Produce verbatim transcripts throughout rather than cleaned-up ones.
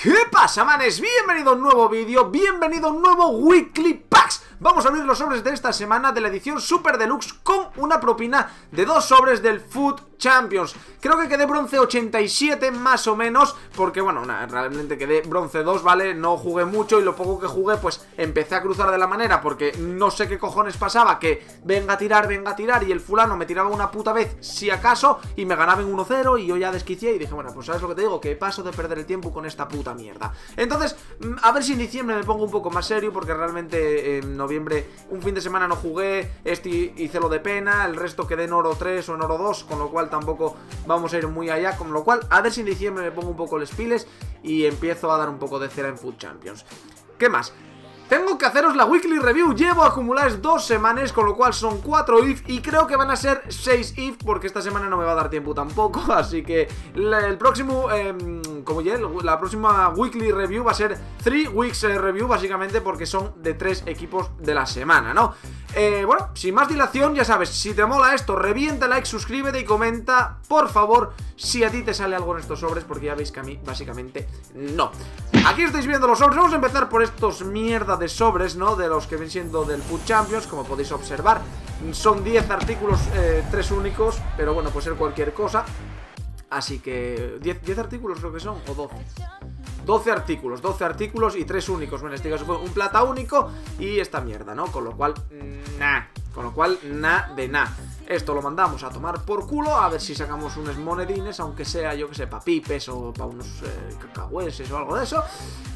¿Qué pasa, manes? Bienvenido a un nuevo vídeo, bienvenido a un nuevo Weekly Packs. Vamos a abrir los sobres de esta semana de la edición Super Deluxe con una propina de dos sobres del Foot Champions. Creo que quedé bronce ochenta y siete más o menos, porque bueno, nah, realmente quedé bronce dos, ¿vale? No jugué mucho y lo poco que jugué pues empecé a cruzar de la manera porque no sé qué cojones pasaba, que venga a tirar, venga a tirar y el fulano me tiraba una puta vez si acaso y me ganaba en uno cero y yo ya desquicié y dije, bueno, pues sabes lo que te digo, que paso de perder el tiempo con esta puta mierda. Entonces, a ver si en diciembre me pongo un poco más serio porque realmente en noviembre un fin de semana no jugué, este hice lo de pena, el resto quedé en oro tres o en oro dos, con lo cual tampoco vamos a ir muy allá, con lo cual a ver si en diciembre me pongo un poco los piles y empiezo a dar un poco de cera en Foot Champions. ¿Qué más? Tengo que haceros la Weekly Review, llevo acumuladas dos semanas, con lo cual son cuatro I F y creo que van a ser seis I F porque esta semana no me va a dar tiempo tampoco, así que el próximo, eh, como ya, la próxima Weekly Review va a ser tres Weeks Review básicamente porque son de tres equipos de la semana, ¿no? Eh, bueno, sin más dilación, ya sabes, si te mola esto, revienta like, suscríbete y comenta, por favor, si a ti te sale algo en estos sobres, porque ya veis que a mí, básicamente, no. Aquí estáis viendo los sobres, vamos a empezar por estos mierda de sobres, ¿no? De los que ven siendo del Foot Champions, como podéis observar. Son diez artículos, eh, tres únicos, pero bueno, puede ser cualquier cosa. Así que, diez artículos creo que son, o doce. doce artículos, doce artículos y tres únicos. Bueno, en este caso fue un plata único y esta mierda, ¿no? Con lo cual, nah. Con lo cual, nah de nah. Esto lo mandamos a tomar por culo, a ver si sacamos unos monedines, aunque sea, yo que sé, pa' pipes o pa' unos eh, cacahueses o algo de eso.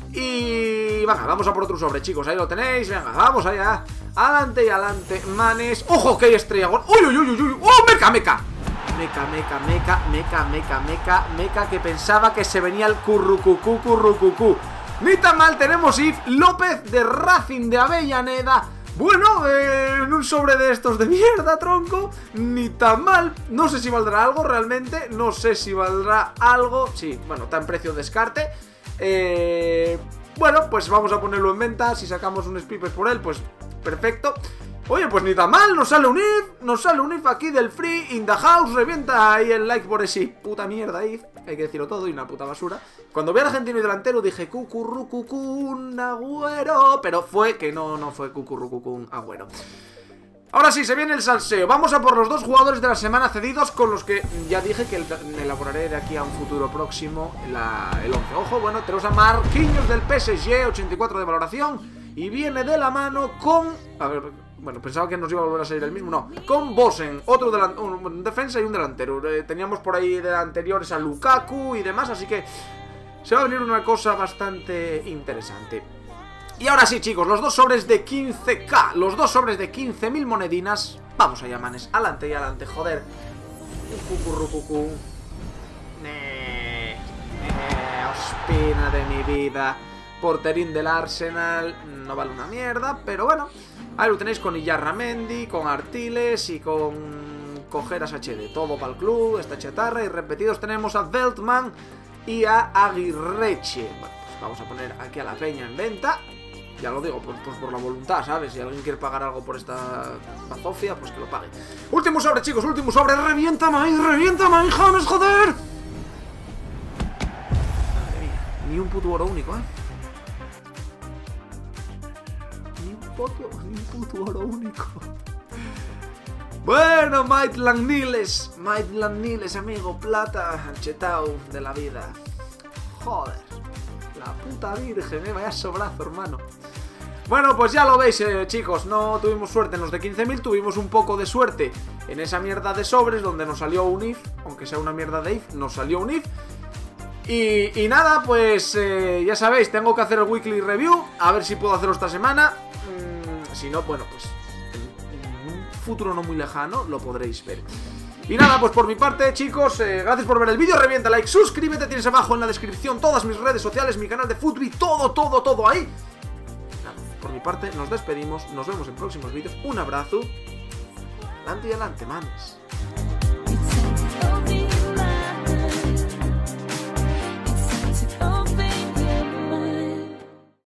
Y venga, vamos a por otro sobre, chicos, ahí lo tenéis, venga, vamos allá. Adelante y adelante, manes. ¡Ojo que hay estrella! ¡Uy, uy, uy, uy, uy! ¡Oh, meca, meca! Meca, meca, meca, meca, meca, meca, meca, que pensaba que se venía el currucucú, currucucú. Ni tan mal, tenemos I F López de Racing de Avellaneda. Bueno, eh, en un sobre de estos de mierda, tronco. Ni tan mal, no sé si valdrá algo realmente. No sé si valdrá algo. Sí, bueno, está en precio de descarte. Eh, bueno, pues vamos a ponerlo en venta. Si sacamos unos pipes por él, pues perfecto. Oye, pues ni tan mal, nos sale un I F, nos sale un I F aquí del Free in the House, revienta ahí el like por ese puta mierda I F, hay que decirlo todo y una puta basura. Cuando vi al argentino y delantero dije cucurrucucún Agüero, pero fue que no, no fue cucurrucucún Agüero. Ahora sí, se viene el salseo, vamos a por los dos jugadores de la semana cedidos con los que ya dije que me elaboraré de aquí a un futuro próximo la, el once. Ojo, bueno, tenemos a Marquinhos del P S G, ochenta y cuatro de valoración y viene de la mano con... A ver... Bueno, pensaba que nos iba a volver a salir el mismo, no. Con Bosen, otro delan un defensa y un delantero. eh, Teníamos por ahí de anteriores a Lukaku y demás, así que se va a venir una cosa bastante interesante. Y ahora sí, chicos, los dos sobres de quince K, los dos sobres de quince mil monedinas. Vamos allá, manes, adelante y adelante, joder. Cucurrucucú. Nee, nee, ospina de mi vida. Porterín del Arsenal, no vale una mierda, pero bueno. Ahí lo tenéis con Iyarramendi, con Artiles y con Cojeras H D. Todo para el club, esta chatarra. Y repetidos tenemos a Veltman y a Aguirreche. Bueno, pues vamos a poner aquí a la peña en venta. Ya lo digo, pues, pues por la voluntad, ¿sabes? Si alguien quiere pagar algo por esta bazofia, pues que lo pague. Último sobre, chicos, último sobre. ¡Revienta, maíz! ¡Revienta, maíz, James, joder! Madre mía, ni un puto oro único, ¿eh? Ni un puto oro único. Bueno, Maitland Niles, Maitland Niles, amigo, plata, chetao de la vida. Joder, la puta virgen, eh, vaya sobrazo, hermano. Bueno, pues ya lo veis, eh, chicos, no tuvimos suerte en los de quince mil, tuvimos un poco de suerte en esa mierda de sobres donde nos salió un I F, aunque sea una mierda de I F, nos salió un I F. Y, y nada, pues eh, ya sabéis, tengo que hacer el Weekly Review, a ver si puedo hacerlo esta semana. Si no, bueno, pues en un futuro no muy lejano lo podréis ver. Y nada, pues por mi parte, chicos, eh, gracias por ver el vídeo, revienta like, suscríbete, tienes abajo en la descripción todas mis redes sociales, mi canal de Futbi, todo, todo, todo ahí. Nada, por mi parte, nos despedimos, nos vemos en próximos vídeos, un abrazo, adelante y adelante, manes.